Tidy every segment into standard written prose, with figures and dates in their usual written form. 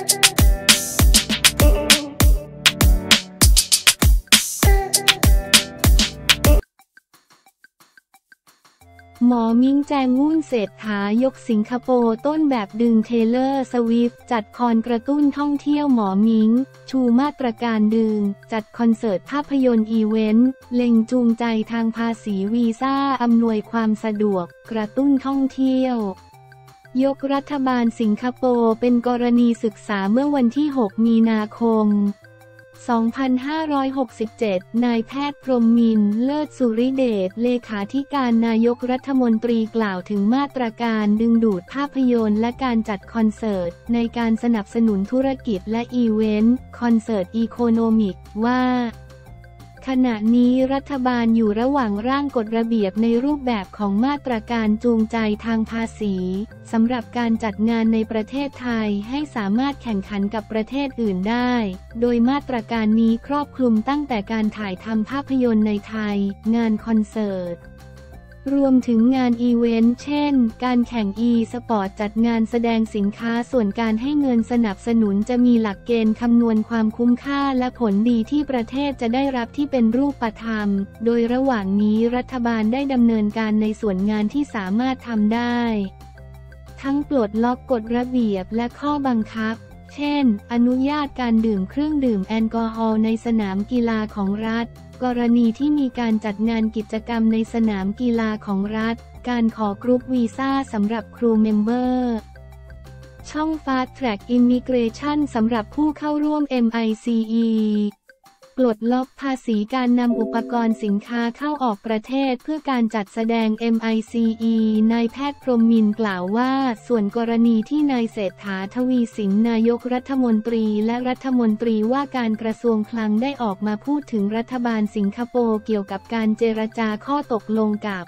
หมอมิ้งแจงวุ่นเศรษฐายกสิงคโปร์ต้นแบบดึงเทเลอร์สวิฟต์จัดคอนกระตุ้นท่องเที่ยวหมอมิ้งชูมาตรการดึงจัดคอนเสิร์ตภาพยนตร์อีเวนต์เล็งจูงใจทางภาษีวีซ่าอำนวยความสะดวกกระตุ้นท่องเที่ยวยกรัฐบาลสิงคโปร์เป็นกรณีศึกษาเมื่อวันที่ 6 มีนาคม 2567 นายแพทย์พรหมมินทร์ เลิศสุริเดช เลขาธิการนายกรัฐมนตรีกล่าวถึงมาตรการดึงดูดภาพยนตร์และการจัดคอนเสิร์ตในการสนับสนุนธุรกิจและอีเวนต์คอนเสิร์ตอีโคโนมิกว่าขณะนี้รัฐบาลอยู่ระหว่างร่างกฎระเบียบในรูปแบบของมาตรการจูงใจทางภาษีสำหรับการจัดงานในประเทศไทยให้สามารถแข่งขันกับประเทศอื่นได้โดยมาตรการนี้ครอบคลุมตั้งแต่การถ่ายทำภาพยนตร์ในไทยงานคอนเสิร์ตรวมถึงงานอีเวนต์เช่นการแข่งสปอร์ตจัดงานแสดงสินค้าส่วนการให้เงินสนับสนุนจะมีหลักเกณฑ์คำนวณความคุ้มค่าและผลดีที่ประเทศจะได้รับที่เป็นรูปธรรมโดยระหว่างนี้รัฐบาลได้ดำเนินการในส่วนงานที่สามารถทำได้ทั้งปลดล็อกกฎระเบียบและข้อบังคับเช่นอนุญาตการดื่มเครื่องดื่มแอลกอฮอล์ในสนามกีฬาของรัฐกรณีที่มีการจัดงานกิจกรรมในสนามกีฬาของรัฐการขอกรุ๊ปวีซ่าสำหรับครูเมมเบอร์ช่อง Fast Track Immigration สำหรับผู้เข้าร่วม MICE ปลดล็อกภาษีการนำอุปกรณ์สินค้าเข้าออกประเทศเพื่อการจัดแสดง MICE นายแพทย์พรหมมินทร์กล่าวว่าส่วนกรณีที่นายเศรษฐา ทวีสินนายกรัฐมนตรีและรัฐมนตรีว่าการกระทรวงคลังได้ออกมาพูดถึงรัฐบาลสิงคโปร์เกี่ยวกับการเจรจาข้อตกลงกับ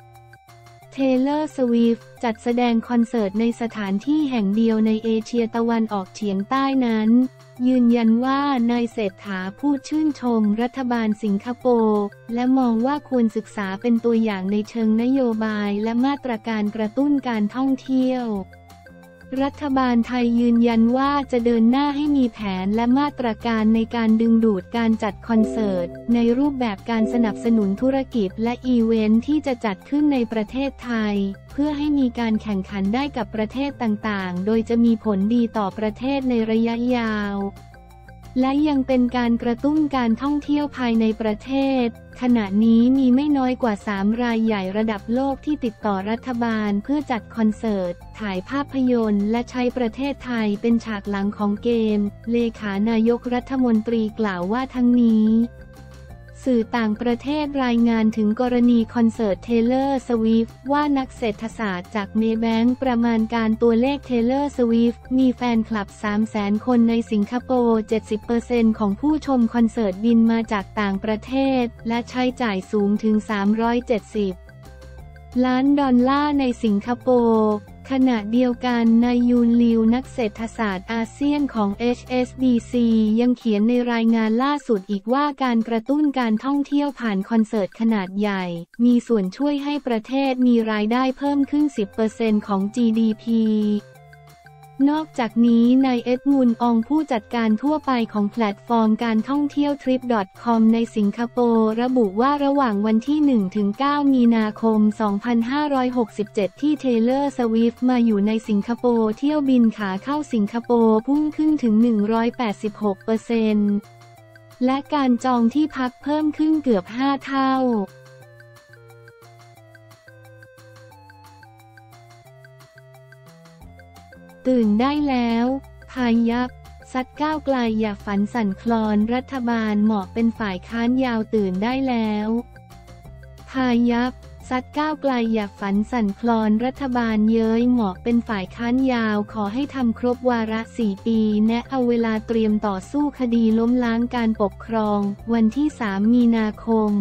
Taylor Swift จัดแสดงคอนเสิร์ตในสถานที่แห่งเดียวในเอเชียตะวันออกเฉียงใต้นั้นยืนยันว่านายเศรษฐาพูดชื่นชมรัฐบาลสิงคโปร์และมองว่าควรศึกษาเป็นตัวอย่างในเชิงนโยบายและมาตรการกระตุ้นการท่องเที่ยวรัฐบาลไทยยืนยันว่าจะเดินหน้าให้มีแผนและมาตรการในการดึงดูดการจัดคอนเสิร์ตในรูปแบบการสนับสนุนธุรกิจและอีเวนต์ที่จะจัดขึ้นในประเทศไทยเพื่อให้มีการแข่งขันได้กับประเทศต่างๆโดยจะมีผลดีต่อประเทศในระยะยาวและยังเป็นการกระตุ้นการท่องเที่ยวภายในประเทศขณะนี้มีไม่น้อยกว่า3รายใหญ่ระดับโลกที่ติดต่อรัฐบาลเพื่อจัดคอนเสิร์ตถ่ายภาพยนตร์และใช้ประเทศไทยเป็นฉากหลังของเกมเลขานายกรัฐมนตรีกล่าวว่าทั้งนี้สื่อต่างประเทศรายงานถึงกรณีคอนเสิร์ต Taylor Swift ว่านักเศรษฐศาสตร์จากเมย์แบงค์ประมาณการตัวเลข Taylor Swift มีแฟนคลับ 300,000 คนในสิงคโปร์ 70% ของผู้ชมคอนเสิร์ตบินมาจากต่างประเทศและใช้จ่ายสูงถึง$370 ล้านในสิงคโปร์ขณะเดียวกันนายยูนลิวนักเศรษฐศาสตร์อาเซียนของ HSBC ยังเขียนในรายงานล่าสุดอีกว่าการกระตุ้นการท่องเที่ยวผ่านคอนเสิร์ตขนาดใหญ่มีส่วนช่วยให้ประเทศมีรายได้เพิ่มขึ้น 10% ของ GDP นอกจากนี้นายเอ็ดมุนอองผู้จัดการทั่วไปของแพลตฟอร์มการท่องเที่ยว Trip.com ในสิงคโปร์ระบุว่าระหว่างวันที่ 1-9 มีนาคม 2567 ที่ Taylor Swift มาอยู่ในสิงคโปร์เที่ยวบินขาเข้าสิงคโปร์พุ่งขึ้นถึง 186%และการจองที่พักเพิ่มขึ้นเกือบ 5 เท่าตื่นได้แล้วพายัพซัดก้าวไกลอย่าฝันสั่นคลอนรัฐบาลเหมาะเป็นฝ่ายค้านยาวตื่นได้แล้วพายัพซัดก้าวไกลอย่าฝันสั่นคลอนรัฐบาลเย้ยเหมาะเป็นฝ่ายค้านยาวขอให้ทำครบวาระ4 ปีแนะเอาเวลาเตรียมต่อสู้คดีล้มล้างการปกครองวันที่ 3 มีนาคม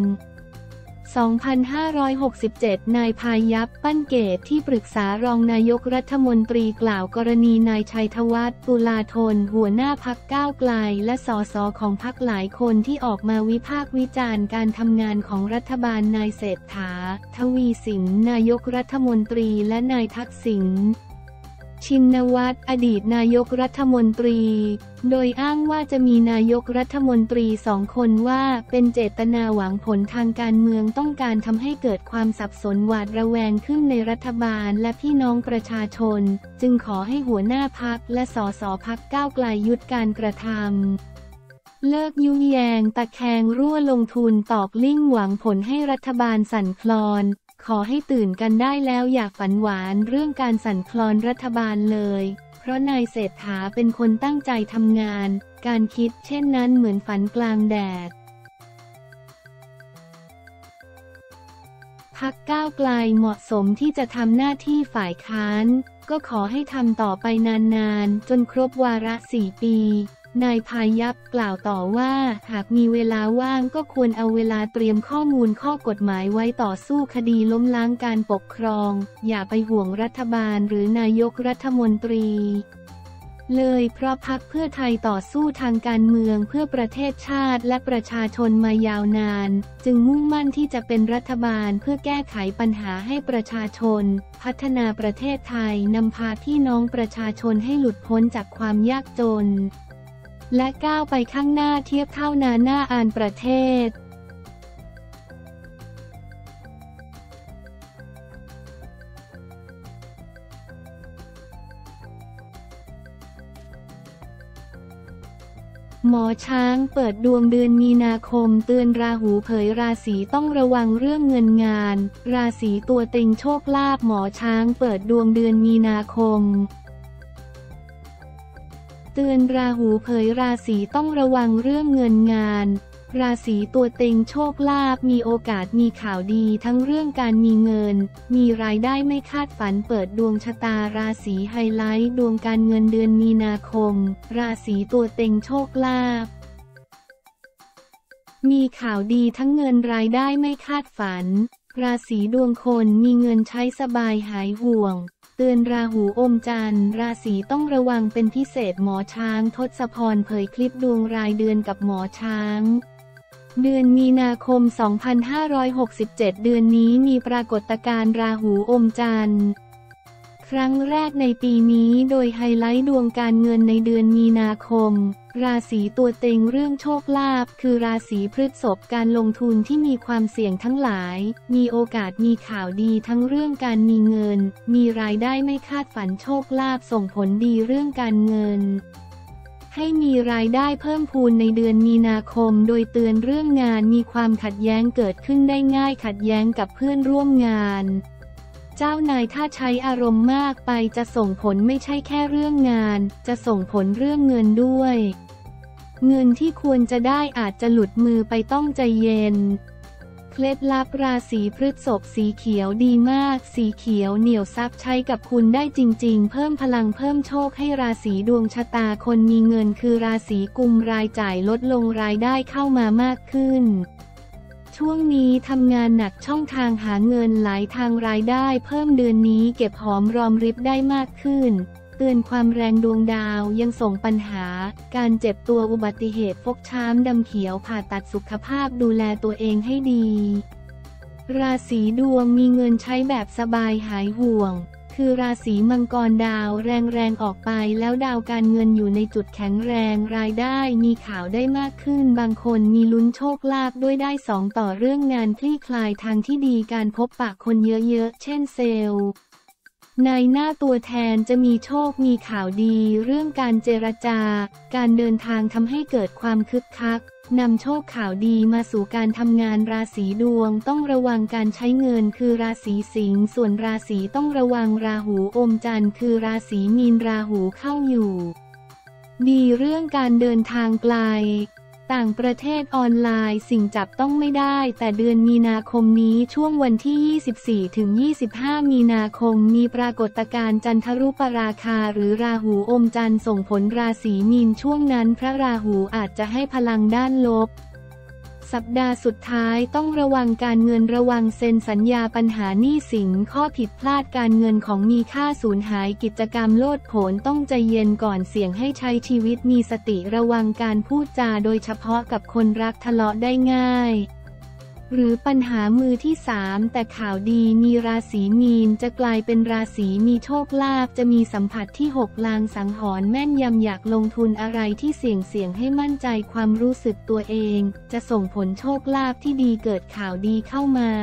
2567 นายพายัพปั้นเกตที่ปรึกษารองนายกรัฐมนตรีกล่าวกรณีนายชัยธวัฒน์ ตุลาธนหัวหน้าพรรคก้าวไกลและสสของพรรคหลายคนที่ออกมาวิพากษ์วิจารณ์การทำงานของรัฐบาลนายเศรษฐา ทวีสินนายกรัฐมนตรีและนายทักษิณชินวัตรอดีตนายกรัฐมนตรีโดยอ้างว่าจะมีนายกรัฐมนตรี2 คนว่าเป็นเจตนาหวังผลทางการเมืองต้องการทำให้เกิดความสับสนหวาดระแวงขึ้นในรัฐบาลและพี่น้องประชาชนจึงขอให้หัวหน้าพรรคและสสพรรคก้าวไกลยุติการกระทำเลิกยุแยงตะแคงรั่วลงทุนตอกลิ่งหวังผลให้รัฐบาลสั่นคลอนขอให้ตื่นกันได้แล้วอย่าฝันหวานเรื่องการสั่นคลอนรัฐบาลเลยเพราะนายเศรษฐาเป็นคนตั้งใจทำงานการคิดเช่นนั้นเหมือนฝันกลางแดดพรรคก้าวไกลเหมาะสมที่จะทำหน้าที่ฝ่ายค้านก็ขอให้ทำต่อไปนานๆจนครบวาระ 4 ปีนายพายัพกล่าวต่อว่าหากมีเวลาว่างก็ควรเอาเวลาเตรียมข้อมูลข้อกฎหมายไว้ต่อสู้คดีล้มล้างการปกครองอย่าไปห่วงรัฐบาลหรือนายกรัฐมนตรีเลยเพราะพรรคเพื่อไทยต่อสู้ทางการเมืองเพื่อประเทศชาติและประชาชนมายาวนานจึงมุ่งมั่นที่จะเป็นรัฐบาลเพื่อแก้ไขปัญหาให้ประชาชนพัฒนาประเทศไทยนำพาพี่น้องประชาชนให้หลุดพ้นจากความยากจนและก้าวไปข้างหน้าเทียบเท่านาหน้าอ่านประเทศหมอช้างเปิดดวงเดือนมีนาคมเตือนราหูเผยราศีต้องระวังเรื่องเงินงานราศีตัวเต็งโชคลาภหมอช้างเปิดดวงเดือนมีนาคมเตือนราหูเผยราศีต้องระวังเรื่องเงินงานราศีตัวเต็งโชคลาภมีโอกาสมีข่าวดีทั้งเรื่องการมีเงินมีรายได้ไม่คาดฝันเปิดดวงชะตาราศีไฮไลท์ดวงการเงินเดือนมีนาคมราศีตัวเต็งโชคลาภมีข่าวดีทั้งเงินรายได้ไม่คาดฝันราศีดวงคนมีเงินใช้สบายหายห่วงเตือนราหูอมจันทร์ราศีต้องระวังเป็นพิเศษหมอช้างทศพรเผยคลิปดวงรายเดือนกับหมอช้างเดือนมีนาคม 2567 เดือนนี้มีปรากฏการณ์ราหูอมจันทร์ครั้งแรกในปีนี้โดยไฮไลท์ดวงการเงินในเดือนมีนาคมราศีตัวเต็งเรื่องโชคลาภคือราศีพฤษภการลงทุนที่มีความเสี่ยงทั้งหลายมีโอกาสมีข่าวดีทั้งเรื่องการมีเงินมีรายได้ไม่คาดฝันโชคลาภส่งผลดีเรื่องการเงินให้มีรายได้เพิ่มพูนในเดือนมีนาคมโดยเตือนเรื่องงานมีความขัดแย้งเกิดขึ้นได้ง่ายขัดแย้งกับเพื่อนร่วมงานเจ้านายถ้าใช้อารมณ์มากไปจะส่งผลไม่ใช่แค่เรื่องงานจะส่งผลเรื่องเงินด้วยเงินที่ควรจะได้อาจจะหลุดมือไปต้องใจเย็นเคล็ดลับราศีพฤษภสีเขียวดีมากสีเขียวเหนี่ยวทรัพย์ใช้กับคุณได้จริงๆเพิ่มพลังเพิ่มโชคให้ราศีดวงชะตาคนมีเงินคือราศีกุมรายจ่ายลดลงรายได้เข้ามามากขึ้นช่วงนี้ทำงานหนักช่องทางหาเงินหลายทางรายได้เพิ่มเดือนนี้เก็บหอมรอมริบได้มากขึ้นเตือนความแรงดวงดาวยังส่งปัญหาการเจ็บตัวอุบัติเหตุฟกช้ำดำเขียวผ่าตัดสุขภาพดูแลตัวเองให้ดีราศีดวงมีเงินใช้แบบสบายหายห่วงคือราศีมังกรดาวแรงออกไปแล้วดาวการเงินอยู่ในจุดแข็งแรงรายได้มีข่าวได้มากขึ้นบางคนมีลุ้นโชคลาภด้วยได้2ต่อเรื่องงานคลี่คลายทางที่ดีการพบปะคนเยอะๆเช่นเซลล์ในหน้าตัวแทนจะมีโชคมีข่าวดีเรื่องการเจรจาการเดินทางทำให้เกิดความคึกคักนำโชคข่าวดีมาสู่การทำงานราศีดวงต้องระวังการใช้เงินคือราศีสิงห์ส่วนราศีต้องระวังราหูอมจันทร์คือราศีมีนราหูเข้าอยู่ดีเรื่องการเดินทางไกลต่างประเทศออนไลน์สิ่งจับต้องไม่ได้แต่เดือนมีนาคมนี้ช่วงวันที่ 24 ถึง 25 มีนาคมมีปรากฏการณ์จันทรุปราคาหรือราหูอมจันทร์ส่งผลราศีมีนช่วงนั้นพระราหูอาจจะให้พลังด้านลบสัปดาห์สุดท้ายต้องระวังการเงินระวังเซ็นสัญญาปัญหาหนี้สินข้อผิดพลาดการเงินของมีค่าสูญหายกิจกรรมโลดโผนต้องใจเย็นก่อนเสี่ยงให้ใช้ชีวิตมีสติระวังการพูดจาโดยเฉพาะกับคนรักทะเลาะได้ง่ายหรือปัญหามือที่3แต่ข่าวดีมีราศีมีนจะกลายเป็นราศีมีโชคลาภจะมีสัมผัสที่6ลางสังหรณ์แม่นยำอยากลงทุนอะไรที่เสี่ยงให้มั่นใจความรู้สึกตัวเองจะส่งผลโชคลาภที่ดีเกิดข่าวดีเข้ามา